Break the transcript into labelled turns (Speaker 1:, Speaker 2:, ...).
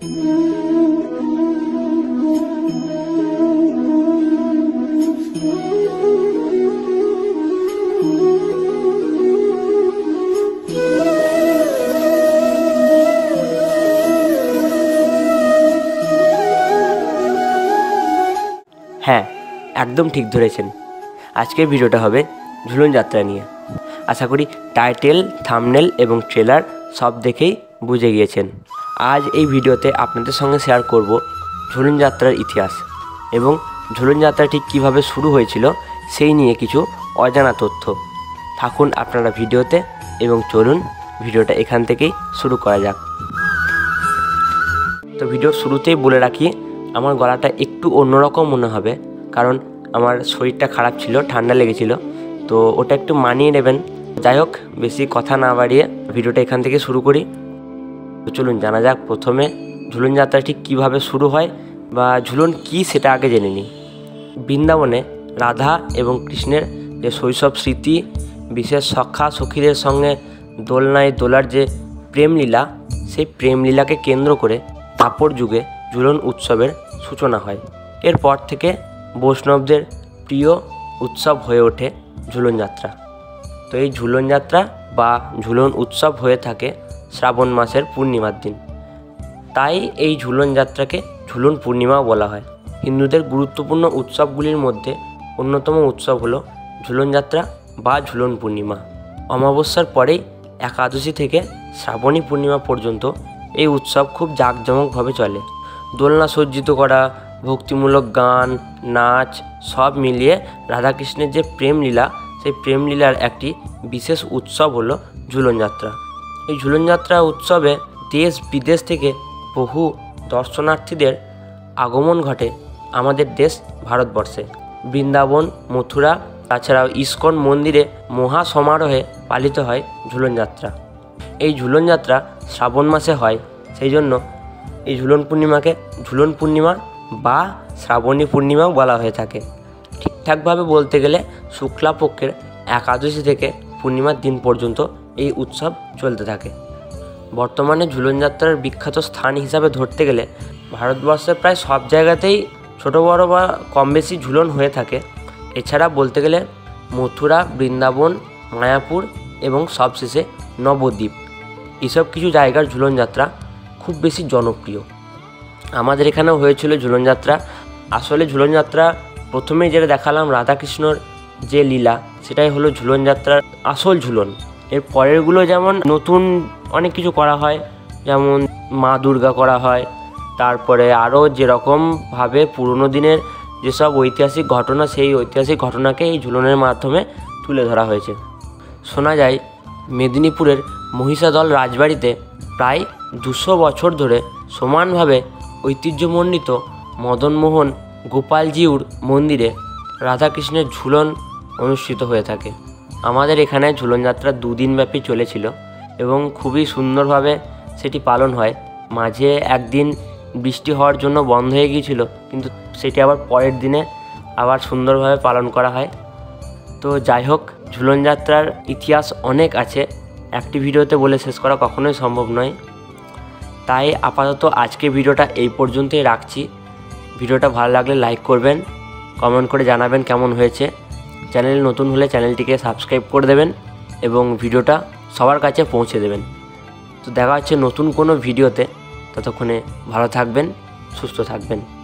Speaker 1: হ্যাঁ, একদম ঠিক ধরেছেন। আজকের ভিডিওটা হবে ঝুলন যাত্রা নিয়ে। আশা করি টাইটেল, থাম্বনেল এবং ট্রেলার সব দেখেই বুঝে গিয়েছেন। আজ এই ভিডিওতে আপনাদের সঙ্গে শেয়ার করব ঝুলন যাত্রার ইতিহাস এবং ঝুলন যাত্রা ঠিক কীভাবে শুরু হয়েছিল সেই নিয়ে কিছু অজানা তথ্য। থাকুন আপনারা ভিডিওতে এবং চলুন ভিডিওটা এখান থেকেই শুরু করা যাক। তো ভিডিওর শুরুতেই বলে রাখি, আমার গলাটা একটু অন্যরকম মনে হবে, কারণ আমার শরীরটা খারাপ ছিল, ঠান্ডা লেগেছিল, তো ওটা একটু মানিয়ে নেবেন। যাই হোক, বেশি কথা না বাড়িয়ে ভিডিওটা এখান থেকে শুরু করি। তো চলুন জানা যাক প্রথমে ঝুলন যাত্রা ঠিক কীভাবে শুরু হয় বা ঝুলন কী সেটা আগে জেনে নিই। বৃন্দাবনে রাধা এবং কৃষ্ণের যে শৈশব স্মৃতি, বিশেষ সখা সখীদের সঙ্গে দোলনায় দোলার যে প্রেমলীলা, সেই প্রেমলীলাকে কেন্দ্র করে দ্বাপর যুগে ঝুলন উৎসবের সূচনা হয়। এরপর থেকে বৈষ্ণবদের প্রিয় উৎসব হয়ে ওঠে ঝুলন যাত্রা। তো এই ঝুলন যাত্রা বা ঝুলন উৎসব হয়ে থাকে শ্রাবণ মাসের পূর্ণিমার দিন। তাই এই ঝুলন যাত্রাকে ঝুলন পূর্ণিমাও বলা হয়। হিন্দুদের গুরুত্বপূর্ণ উৎসবগুলির মধ্যে অন্যতম উৎসব হলো ঝুলন যাত্রা বা ঝুলন পূর্ণিমা। অমাবস্যার পরেই একাদশী থেকে শ্রাবণী পূর্ণিমা পর্যন্ত এই উৎসব খুব জাঁকজমকভাবে চলে। দোলনা সজ্জিত করা, ভক্তিমূলক গান, নাচ সব মিলিয়ে রাধাকৃষ্ণের যে প্রেমলীলা, সেই প্রেমলীলার একটি বিশেষ উৎসব হলো ঝুলন যাত্রা। এই ঝুলন যাত্রা উৎসবে দেশ বিদেশ থেকে বহু দর্শনার্থীদের আগমন ঘটে আমাদের দেশ ভারতবর্ষে। বৃন্দাবন, মথুরা, তাছাড়াও ইস্কন মন্দিরে মহা সমারোহে পালিত হয় ঝুলন যাত্রা। এই ঝুলন যাত্রা শ্রাবণ মাসে হয়, সেই জন্য এই ঝুলন পূর্ণিমাকে ঝুলন পূর্ণিমা বা শ্রাবণী পূর্ণিমাও বলা হয়ে থাকে। ঠিকঠাকভাবে বলতে গেলে শুক্লা পক্ষের একাদশী থেকে পূর্ণিমার দিন পর্যন্ত এই উৎসব চলতে থাকে। বর্তমানে ঝুলন যাত্রার বিখ্যাত স্থান হিসাবে ধরতে গেলে ভারতবর্ষের প্রায় সব জায়গাতেই ছোট বড় বা কম বেশি ঝুলন হয়ে থাকে। এছাড়া বলতে গেলে মথুরা, বৃন্দাবন, মায়াপুর এবং সবশেষে নবদ্বীপ, এসব কিছু জায়গার ঝুলন যাত্রা খুব বেশি জনপ্রিয়। আমাদের এখানেও হয়েছিল ঝুলন যাত্রা। আসলে ঝুলন যাত্রা প্রথমেই যেটা দেখালাম, রাধাকৃষ্ণর যে লীলা, সেটাই হলো ঝুলন যাত্রার আসল ঝুলন। এর পরেরগুলো যেমন নতুন অনেক কিছু করা হয়, যেমন মা দুর্গা করা হয়, তারপরে আরও যেরকমভাবে পুরনো দিনের যেসব ঐতিহাসিক ঘটনা, সেই ঐতিহাসিক ঘটনাকে এই ঝুলনের মাধ্যমে তুলে ধরা হয়েছে। শোনা যায় মেদিনীপুরের মহিষাদল রাজবাড়িতে প্রায় 200 বছর ধরে সমানভাবে ঐতিহ্যমণ্ডিত মদনমোহন গোপালজিউর মন্দিরে রাধাকৃষ্ণের ঝুলন অনুষ্ঠিত হয়ে থাকে। আমাদের এখানে ঝুলন যাত্রা 2 দিনব্যাপী চলেছিল এবং খুবই সুন্দরভাবে সেটি পালন হয়। মাঝে একদিন বৃষ্টি হওয়ার জন্য বন্ধ হয়ে গিয়েছিল, কিন্তু সেটি আবার পরের দিনে আবার সুন্দরভাবে পালন করা হয়। তো যাই হোক, ঝুলন যাত্রার ইতিহাস অনেক আছে, একটি ভিডিওতে বলে শেষ করা কখনোই সম্ভব নয়। তাই আপাতত আজকে ভিডিওটা এই পর্যন্তই রাখছি। ভিডিওটা ভালো লাগলে লাইক করবেন, কমেন্ট করে জানাবেন কেমন হয়েছে। চ্যানেল নতুন হলে চ্যানেলটিকে সাবস্ক্রাইব করে দেবেন এবং ভিডিওটা সবার কাছে পৌঁছে দেবেন। তো দেখা হচ্ছে নতুন কোনো ভিডিওতে। ততক্ষণে ভালো থাকবেন, সুস্থ থাকবেন।